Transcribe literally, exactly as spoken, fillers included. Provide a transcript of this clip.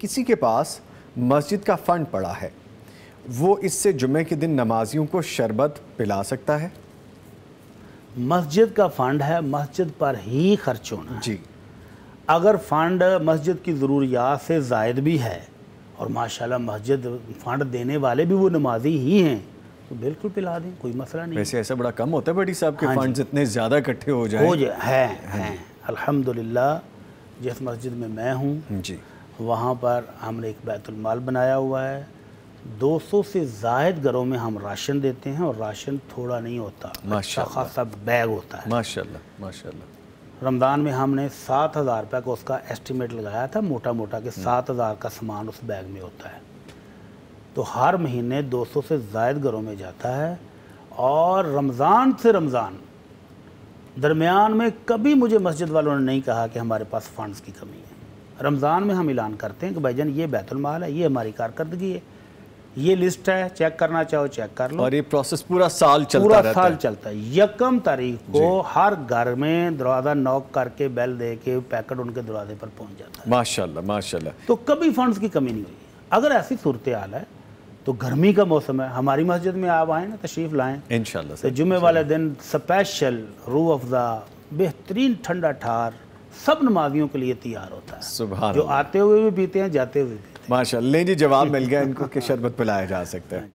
کسی کے پاس مسجد کا فنڈ پڑا ہے، وہ اس سے جمعے کے دن نمازیوں کو شربت پلا سکتا ہے؟ مسجد کا فنڈ ہے، مسجد پر ہی خرچ ہونا ہے۔ جی، اگر فنڈ مسجد کی ضروریات سے زائد بھی ہے اور ماشاءاللہ مسجد فنڈ دینے والے بھی وہ نمازی ہی ہیں تو بالکل پلا دیں، کوئی مسئلہ نہیں۔ ویسے ایسا بڑا کم ہوتا ہے بڑی صاحب کے فنڈز اتنے زیادہ اکٹھے ہو جائیں؟ ہو جائے ہیں ہیں الحمدللہ۔ جس مسجد میں میں ہوں جی، وہاں پر ہم نے ایک بیت المال بنایا ہوا ہے، دو سو سے زائد گھروں میں ہم راشن دیتے ہیں، اور راشن تھوڑا نہیں ہوتا، اچھا خاصا بیگ ہوتا ہے ماشاءاللہ ماشاءاللہ۔ رمضان میں ہم نے سات ہزار روپے کا اس کا ایسٹیمیٹ لگایا تھا، موٹا موٹا کہ سات ہزار کا سامان اس بیگ میں ہوتا ہے، تو ہر مہینے دو سو سے زائد گھروں میں جاتا ہے۔ اور رمضان سے رمضان درمیان میں کبھی مجھے مسجد والوں نے نہیں کہا کہ ہمارے پاس فنڈز کی کمی ہے۔ رمضان میں ہم اعلان کرتے ہیں کہ بھائی جان یہ بیت المال ہے، یہ ہماری کارکردگی ہے، یہ لسٹ ہے، چیک کرنا چاہو چیک کر لو۔ اور یہ پروسیس پورا سال چلتا پورا رہتا ہے؟ سال چلتا ہے۔ یکم تاریخ کو ہر گھر میں دروازہ نوک کر کے بیل دے کے پیکٹ ان کے دروازے پر پہنچ جاتا ہے۔ ماشاءاللہ ماشاءاللہ۔ تو کبھی فنڈز کی کمی نہیں ہوئی۔ اگر ایسی صورتحال ہے تو گرمی کا موسم ہے، ہماری مسجد میں آپ آئیں نا، تشریف لائیں انشاءاللہ تو جمعے والے دن سپیشل روح افزا بہترین ٹھنڈا ٹھار سب نمازیوں کے لیے تیار ہوتا ہے، سبحان جو اللہ، آتے ہوئے بھی پیتے ہیں، جاتے ہوئے بھی پیتے ہیں۔ ماشاءاللہ۔ نہیں جی، جواب مل گیا ان کو کہ شربت پلایا جا سکتا ہے۔